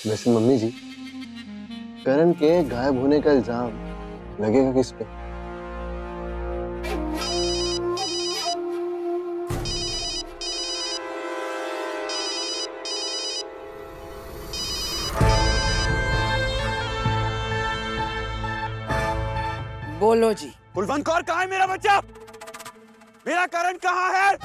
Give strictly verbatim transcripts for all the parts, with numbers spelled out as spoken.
वैसे मम्मी जी, करण के गायब होने का इल्जाम लगेगा किस पे? बोलो जी। कुलवंत कौर, कहाँ है मेरा बच्चा? मेरा करण कहाँ है?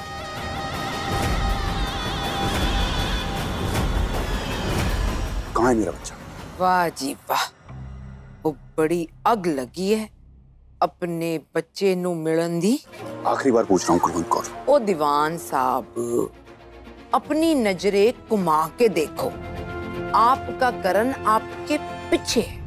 कहाँ है मेरा बच्चा? वाह जी वाह, वो बड़ी अग लगी है अपने बच्चे नू मिलन दी। आखिरी बार पूछ रहा हूँ कुलवंत कौर। ओ दीवान साहब, अपनी नजरे घुमा के देखो, आपका करण आपके पीछे है।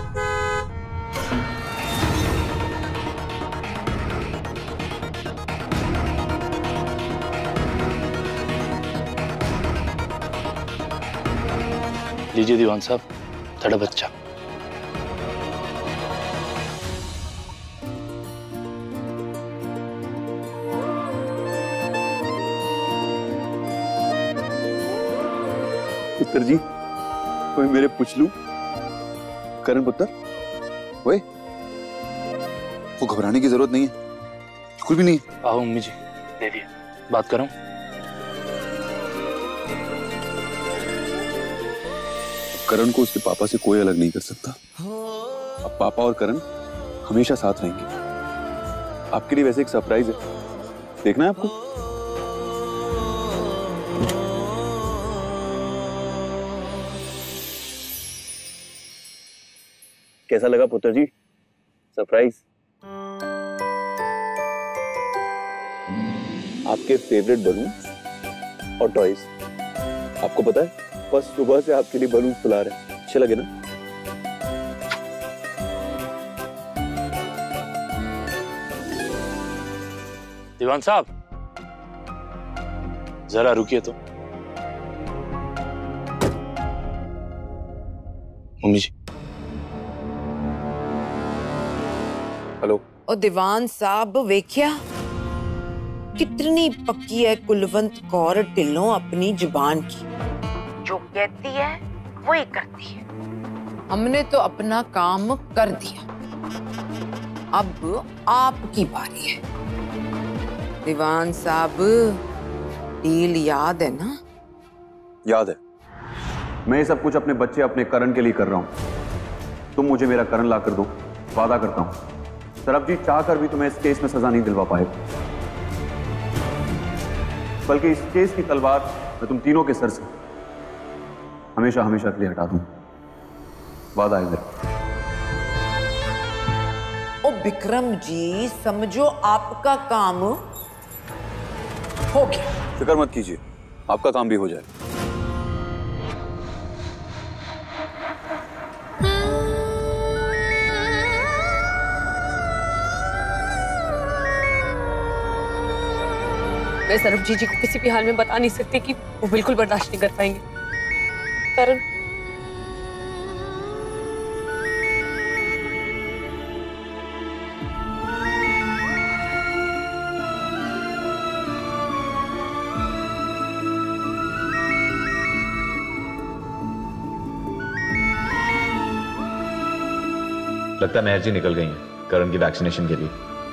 लीजिए दीवान साहब, थोड़ा बच्चा। पुत्र जी, कोई मेरे पूछ लू? करण पुत्र, ओए, वो घबराने की जरूरत नहीं है, बिल्कुल भी नहीं। आओ मम्मी जी, दे दिए, बात करूं? करण को उसके पापा से कोई अलग नहीं कर सकता। अब पापा और करण हमेशा साथ रहेंगे। आपके लिए वैसे एक सरप्राइज है, देखना है आपको? कैसा लगा पुत्र जी सरप्राइज? आपके फेवरेट बलून और टॉयज। आपको पता है, बस सुबह से आपके लिए बलून फुला रहे हैं। अच्छे लगे ना? दीवान साहब, जरा रुकिए तो। मम्मी जी। हेलो। ओ दीवान साहब, वेख्या कितनी पक्की है कुलवंत कौर ढिल्लों अपनी जुबान की। जो कहती है वही करती है। हमने तो अपना काम कर दिया, अब आपकी बारी है। दीवान साहब, डील याद है ना? याद है। मैं ये सब कुछ अपने बच्चे, अपने करण के लिए कर रहा हूं। तुम मुझे मेरा करण ला कर दो, वादा करता हूं। सरबजीत चाह कर भी तुम्हें इस केस में सजा नहीं दिलवा पाएगा, बल्कि इस केस की तलवार मैं तुम तीनों के सर से हमेशा हमेशा के लिए हटा दूं। वादा है मेरा। ओ विक्रम जी, समझो आपका काम हो गया। फिक्र मत कीजिए, आपका काम भी हो जाए। मैं सरबजीत जी को किसी भी हाल में बता नहीं सकती कि वो बिल्कुल बर्दाश्त नहीं कर पाएंगे। करण, लगता है मेहर जी निकल गई हैं करण की वैक्सीनेशन के लिए।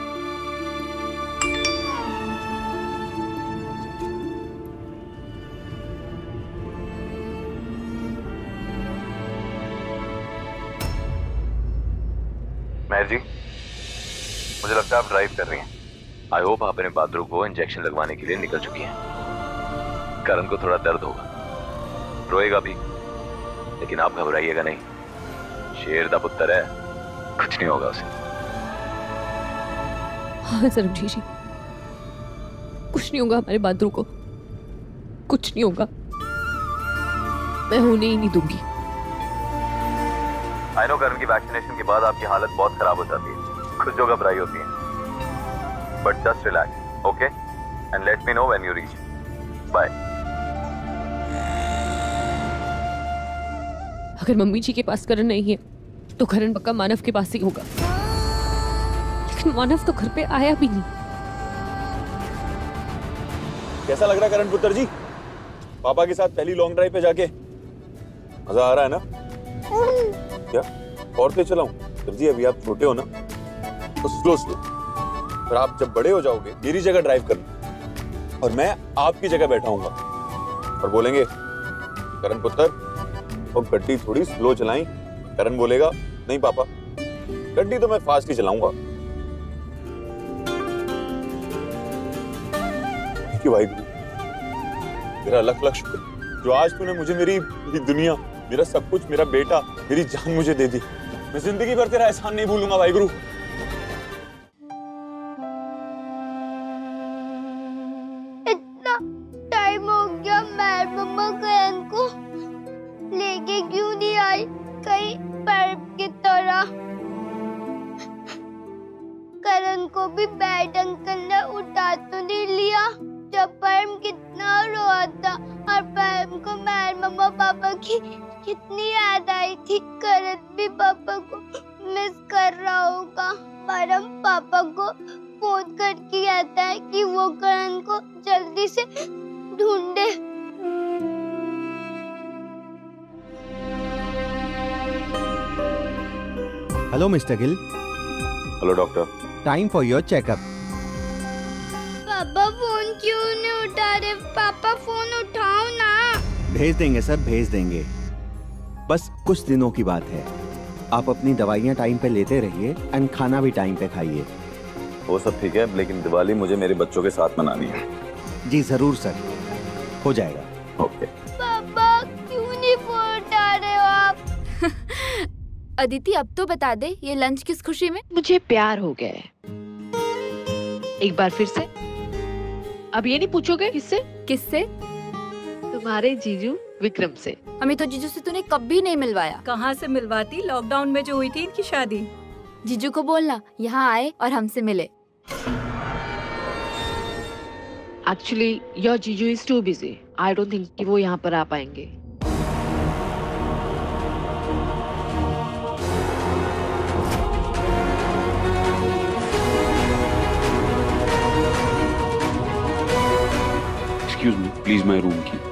मेहर जी, मुझे लगता है आप ड्राइव कर रही हैं। आई होप आप अपने बहादुर को इंजेक्शन लगवाने के लिए निकल चुकी हैं। करण को थोड़ा दर्द होगा, रोएगा भी, लेकिन आप घबराइएगा नहीं। शेर दा पुत्र है, कुछ नहीं होगा उसे। हाँ सरबजीत जी, कुछ नहीं होगा हमारे बहादुर को, कुछ नहीं होगा। मैं होने ही नहीं दूंगी। आई नो करण की वैक्सीनेशन के बाद आपकी हालत बहुत खराब हो जाती है, खुद जो घबराई होती है, but just relax, okay? And let me know when you reach. Bye. अगर मम्मी जी के पास करण नहीं है तो करण पक्का मानव के पास ही होगा, लेकिन मानव तो घर पे आया भी नहीं। कैसा लग रहा करण पुत्र जी, पापा के साथ पहली लॉन्ग ड्राइव पे जाके? मजा आ रहा है ना? क्या और तेज चलाऊं? सर जी अभी आप छोटे हो ना, तो स्लो स्लो। पर आप जब बड़े हो जाओगे मेरी जगह ड्राइव करना और मैं आपकी जगह बैठा हूंगा और बोलेंगे करण पुत्र वो गड्डी थोड़ी स्लो चलाई। करण बोलेगा नहीं पापा गड्डी तो मैं फास्ट ही चलाऊंगा। थैंक यू भाई, मेरा लख लख शुक्र जो आज तूने मुझे मेरी, मेरी दुनिया, मेरा सब कुछ, मेरा बेटा, मेरी जान मुझे दे दी। मैं जिंदगी भर तेरा एहसान नहीं भूलूंगा भाई गुरु। इतना टाइम हो गया, मैं मम्मा करण को लेके क्यों नहीं आई कहीं पर की तरह? करण को भी बैड अंकल ने उठा तो नहीं लिया जब परम कितना रोआ था, और परम को मेरे मम्मा पापा की कितनी याद आई थी। करण भी पापा को मिस कर रहा होगा। परम पापा को फोन करके कहता है कि वो करण को जल्दी से ढूंढे। Hello mister Gill. Hello doctor. Time for your checkup. Papa phone क्यों नहीं उठा रहे? पापा फोन उठाओ ना। भेज देंगे सर, भेज देंगे। बस कुछ दिनों की बात है। आप अपनी दवाइयाँ टाइम पे लेते रहिए एंड खाना भी टाइम पे खाइए। वो सब ठीक है, लेकिन दिवाली मुझे मेरे बच्चों के साथ मनानी है। जी जरूर सर, हो जाएगा। ओके। पापा क्यों नहीं फोन उठा रहे हो आप? अदिति अब तो बता दे, ये लंच किस खुशी में? मुझे प्यार हो गया है। एक बार फिर से। अब ये नहीं पूछोगे किससे? किससे? तुम्हारे जीजू विक्रम से। हमें तो जीजू से तूने कभी नहीं मिलवाया। कहाँ से मिलवाती, लॉकडाउन में जो हुई थी इनकी शादी। जीजू को बोलना यहाँ आए और हमसे मिले। एक्चुअली योर जीजू is too busy. I don't think कि वो यहाँ पर आ पाएंगे। Excuse me please, my room की।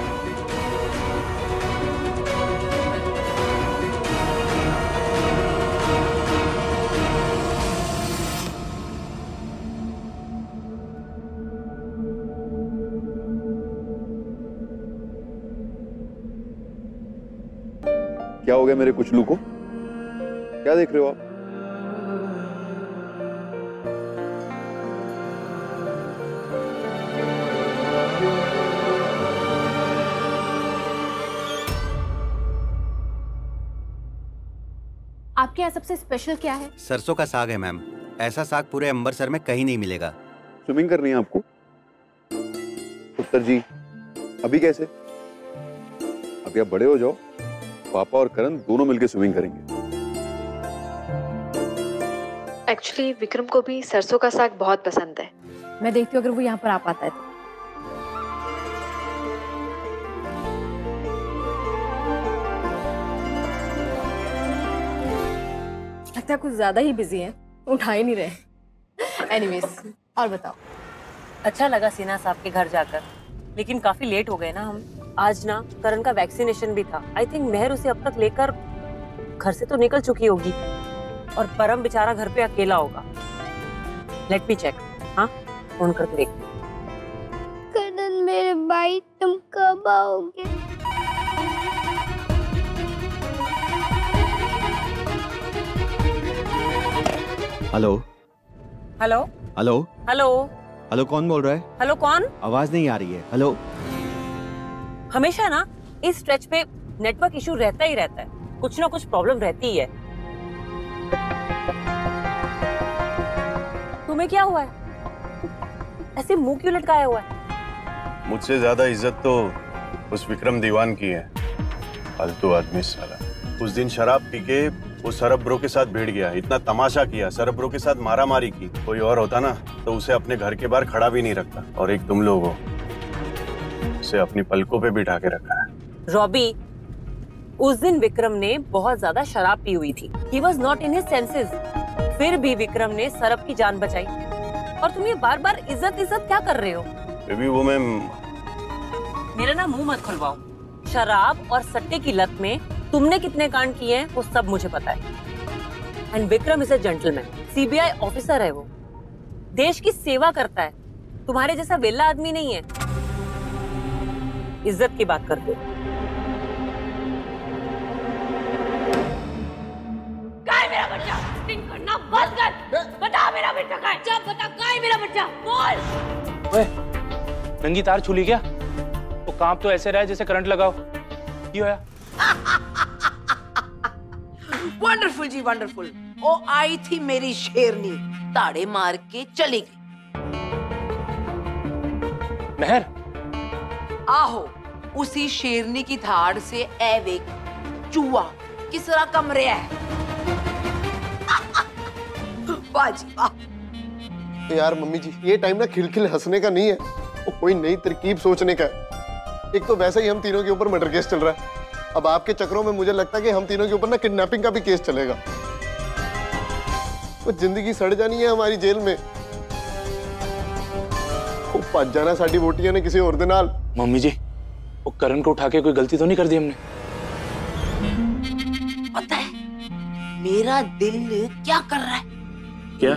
क्या हो गया मेरे कुचलू को? क्या देख रहे हो आप? आपके यहाँ सबसे स्पेशल क्या है? सरसों का साग है मैम। ऐसा साग पूरे अम्बरसर में कहीं नहीं मिलेगा। स्विमिंग करनी है आपको? उत्तर जी अभी कैसे? अभी आप बड़े हो जाओ, पापा और करण दोनों मिलकर स्विमिंग करेंगे। एक्चुअली विक्रम को भी सरसों का साग बहुत पसंद है। मैं देखती हूँ अगर वो यहाँ पर आ पाता है तो। लगता है कुछ ज्यादा ही बिजी हैं, उठा ही नहीं रहे। एनीवेज, और बताओ। अच्छा लगा सिन्हा साहब के घर जाकर, लेकिन काफी लेट हो गए ना हम। आज ना करण का वैक्सीनेशन भी था। आई थिंक मेहर उसे अब तक लेकर घर से तो निकल चुकी होगी और परम बेचारा घर पे अकेला होगा। Let me check. हाँ, फोन करके देख। करण मेरे भाई, तुम कब आओगे? Hello hello hello hello hello, कौन बोल रहा है? हेलो कौन? आवाज नहीं आ रही है। हेलो। हमेशा ना इस स्ट्रेच पे नेटवर्क इशू रहता ही रहता है, कुछ ना कुछ प्रॉब्लम रहती ही है। तुम्हें क्या हुआ है? ऐसे मुंह क्यों लटकाया हुआ है? मुझसे ज्यादा इज्जत तो उस विक्रम दीवान की है। फालतू आदमी साला। उस दिन शराब पी के वो सरब ब्रो के साथ भिड़ गया, इतना तमाशा किया, सरब ब्रो के साथ मारा मारी की। कोई और होता ना तो उसे अपने घर के बाहर खड़ा भी नहीं रखता। और एक तुम लोग हो, उसे अपनी पलकों पे बिठा के रखा है। रॉबी, उस दिन विक्रम ने बहुत ज्यादा शराब पी हुई थी। He was not in his senses। फिर भी विक्रम ने सरब की जान बचाई। और तुम ये बार बार इज्जत इज्जत क्या कर रहे हो? बेबी वो मैं मेरा ना मुंह मत खुलवाओ। शराब और सट्टे की लत में तुमने कितने कांड किए हैं वो सब मुझे पता है। And Vikram is a gentleman, CBI officer है वो, देश की सेवा करता है, तुम्हारे जैसा वेला आदमी नहीं है। इज्जत की बात करते हो। मेरा बच्चा करना बंद कर, बता मेरा बेटा कहाँ है? जब बता कहाँ है मेरा बच्चा, बोल। ओए, नंगी तार छू ली क्या? तो कांप तो ऐसे रहा है जैसे करंट लगाओ। क्यों होया? वंडरफुल जी वंडरफुल। ओ आई थी मेरी शेरनी, ताड़े मार के चली गई। मेहर, आहो, उसी शेरनी की धाड़ से ए वेख चूहा किस तरह कम रहा है। बाजी वाह। यार मम्मी जी, ये टाइम ना खिलखिल हंसने का नहीं है, वो कोई नई तरकीब सोचने का है। एक तो वैसे ही हम तीनों के ऊपर मर्डर केस चल रहा है, अब आपके चक्रों में मुझे लगता है कि हम तीनों के ऊपर ना किडनैपिंग का भी केस चलेगा। वो जिंदगी सड़ जानी है हमारी जेल में। वो भज जाना साडी वोटियां ने किसी और दे नाल। मम्मी जी, वो करण को उठा के कोई गलती तो नहीं कर दी हमने? पता है मेरा दिल क्या कर रहा है? क्या?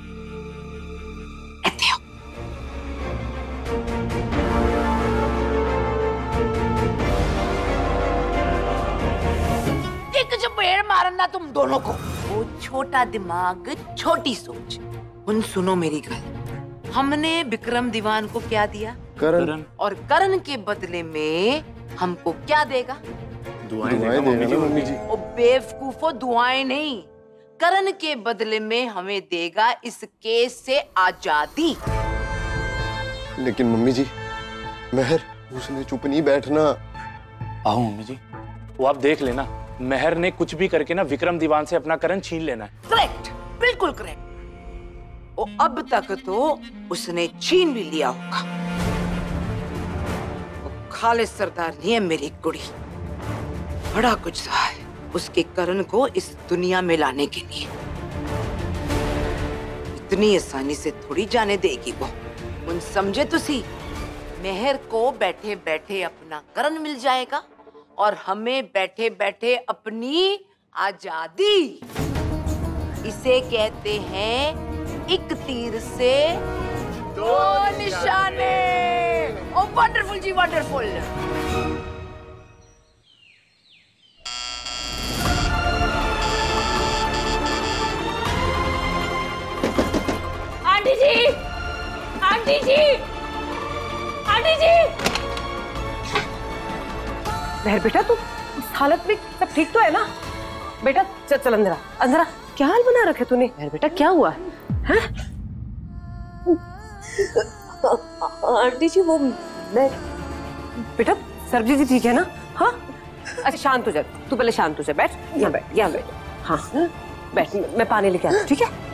एक चपेड़ मारना तुम दोनों को। वो छोटा दिमाग छोटी सोच। उन सुनो मेरी गल, हमने विक्रम दीवान को क्या दिया? करण। और करण के बदले में हमको क्या देगा? दुआएं देगा मम्मी जी। ओ बेवकूफो, दुआएं नहीं, करण के बदले में हमें देगा इस केस से आजादी। लेकिन मम्मी जी, मेहर, उसने चुप नहीं बैठना। आओ मम्मी जी, वो आप देख लेना, मेहर ने कुछ भी करके ना विक्रम दीवान से अपना करण छीन लेना है। करेक्ट, बिल्कुल करेक्ट। वो अब तक तो उसने छीन भी लिया होगा। वो खालिद सरदार नहीं है मेरी कुड़ी, बड़ा कुछ सहा है उसके करण को इस दुनिया में लाने के लिए। इतनी आसानी से थोड़ी जाने देगी वो। उन समझे तुसी, मेहर को बैठे बैठे अपना करण मिल जाएगा और हमें बैठे बैठे अपनी आजादी। इसे कहते हैं एक तीर से दो निशाने। ओ वंडरफुल जी वंडरफुल। आंटी जी, आंटी जी, आंटी जी। मेहर बेटा, तू इस हालत में सब ठीक तो है ना? बेटा चल चल अंदर आ, अंदर आ। क्या हाल बना रखे तूने? मेहर बेटा क्या हुआ है? आंटी जी वो मैं बेटा, सरजी जी ठीक है ना? हाँ अच्छा शांत हो जा, तू पहले शांत हो जा, बैठ यहाँ बैठ, यहाँ बैठ। हाँ बैठ, मैं पानी लेके आता हूँ, ठीक है?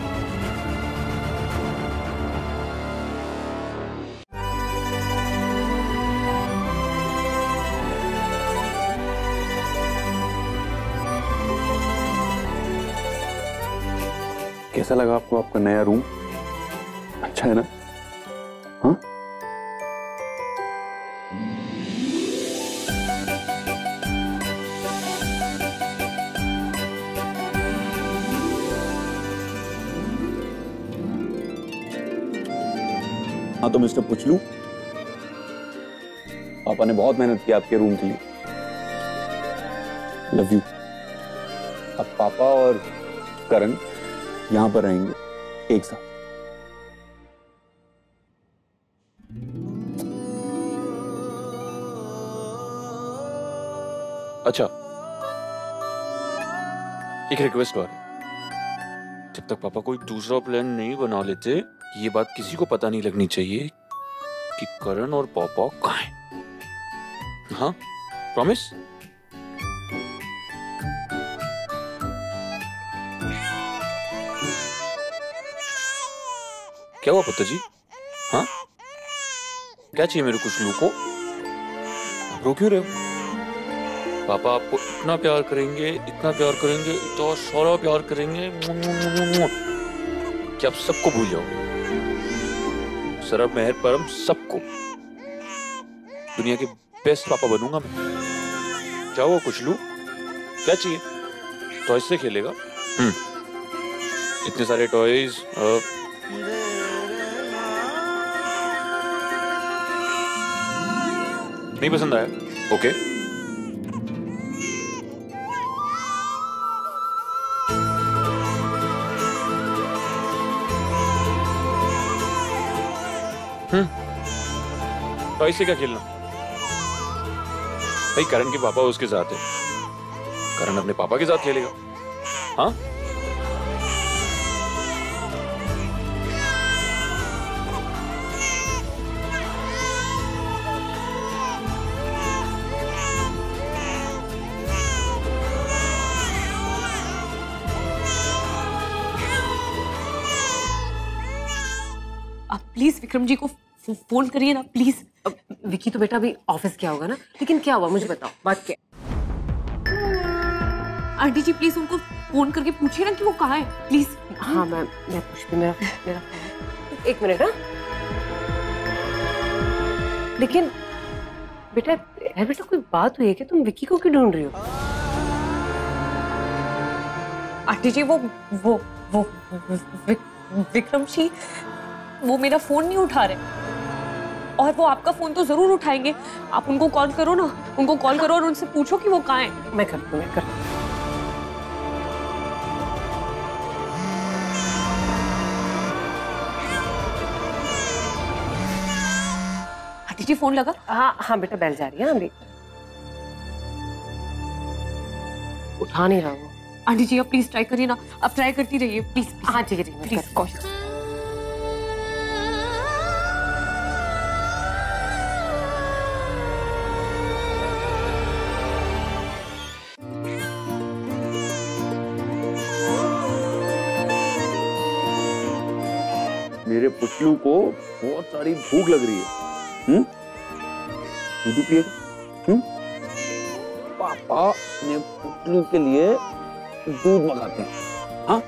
कैसा लगा आपको आपका नया रूम? अच्छा है ना? हाँ? हाँ तो मिस्टर पुचलू, पापा ने बहुत मेहनत की आपके रूम के लिए। Love you. अब पापा और करण यहां पर रहेंगे एक साथ। अच्छा, एक रिक्वेस्ट और, जब तक पापा कोई दूसरा प्लान नहीं बना लेते, ये बात किसी को पता नहीं लगनी चाहिए कि करण और पापा कहाँ हैं। हाँ, प्रॉमिस? क्या हुआ पुत्र जी? हाँ, क्या चाहिए मेरे कुचलू को? आप रो क्यों रहे हो? पापा आपको इतना प्यार करेंगे, इतना प्यार करेंगे, इतना सारा प्यार करेंगे कि आप सबको भूल जाओगे। सरब, मेहर, परम, सबको, दुनिया के बेस्ट पापा बनूंगा मैं। क्या हुआ, कुछ लूं? क्या चाहिए? टॉयज से खेलेगा? हम्म, इतने सारे टॉयज। नहीं पसंद आया? ओके। हम्म, टॉयज से क्या खेलना? भाई करण के पापा उसके साथ है, करण अपने पापा के साथ खेलेगा। हाँ, आप प्लीज विक्रम जी को फो, फोन करिए ना प्लीज। अब विकी तो बेटा अभी ऑफिस गया होगा ना, लेकिन क्या हुआ मुझे बताओ, बात क्या? आंटी जी प्लीज उनको फोन करके पूछिए ना कि वो कहाँ है प्लीज। हाँ मैं मैं पूछती हूँ, मेरा मेरा एक मिनट। हाँ लेकिन बेटा है बेटा कोई बात हुई है क्या? तुम विकी को क्यों ढूंढ रही हो? आंटी जी वो वो वो वि, विक्रम जी वो मेरा फोन नहीं उठा रहे, और वो आपका फोन तो जरूर उठाएंगे। आप उनको कॉल करो ना, उनको कॉल करो और उनसे पूछो कि वो कहाँ है। मैं करती हूँ, मैं करती हूँ। आंटी जी फोन लगा? हाँ हाँ बेटा बेल जा रही है अभी। उठा नहीं रहा वो। आंटी जी आप प्लीज ट्राई करिए ना, आप ट्राई करती रहिए प्लीज। हाँ ठीक है प्लीज कॉल। मेरे पुतलू को बहुत सारी भूख लग रही है। हम्म, दूध पिएगा? हम्म, पापा ने पुतलू के लिए दूध मंगाते हैं। हाँ,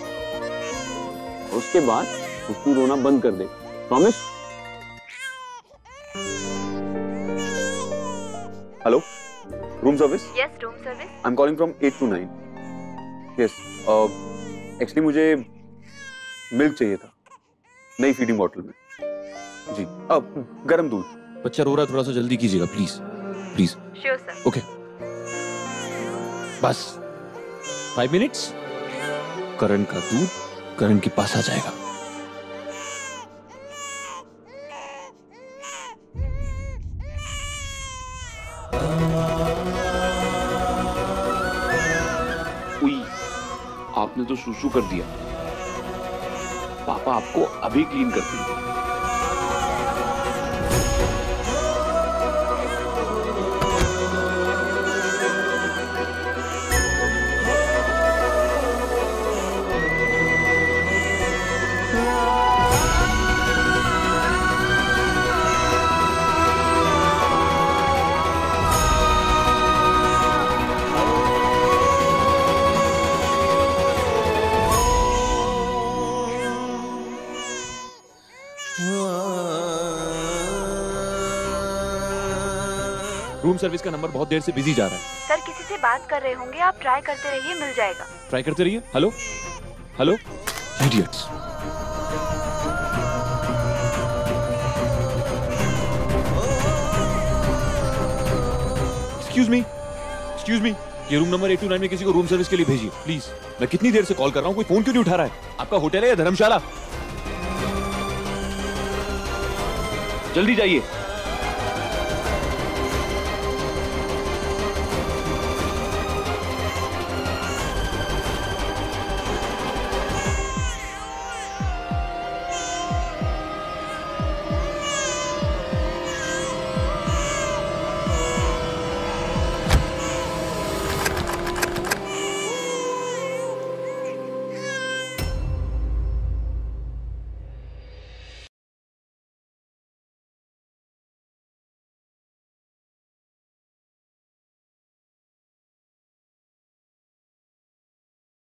उसके बाद पुतलू रोना बंद कर दे, promise? Hello, room service? Yes, room service. I am calling from eight two nine. Yes, actually मुझे मिल्क चाहिए था, नई फीडिंग बॉटल में। जी, अब गरम दूध। बच्चा रो रहा है, थोड़ा सा जल्दी कीजिएगा please please. Sure sir. Okay, बस फाइव मिनट्स, करण का दूध करण के पास आ जाएगा। उई, आपने तो सुसु कर दिया। पापा आपको अभी क्लीन कर देंगे। रूम सर्विस का नंबर बहुत देर से बिजी जा रहा है। सर किसी से बात कर रहे होंगे, आप ट्राई करते रहिए, मिल जाएगा। ट्राई करते रहिए। Hello hello, idiots. Excuse me excuse me ये room number eight two nine में किसी को रूम सर्विस के लिए भेजिए प्लीज। मैं कितनी देर से कॉल कर रहा हूँ, कोई फोन क्यों नहीं उठा रहा है? आपका होटल है या धर्मशाला? जल्दी जाइए।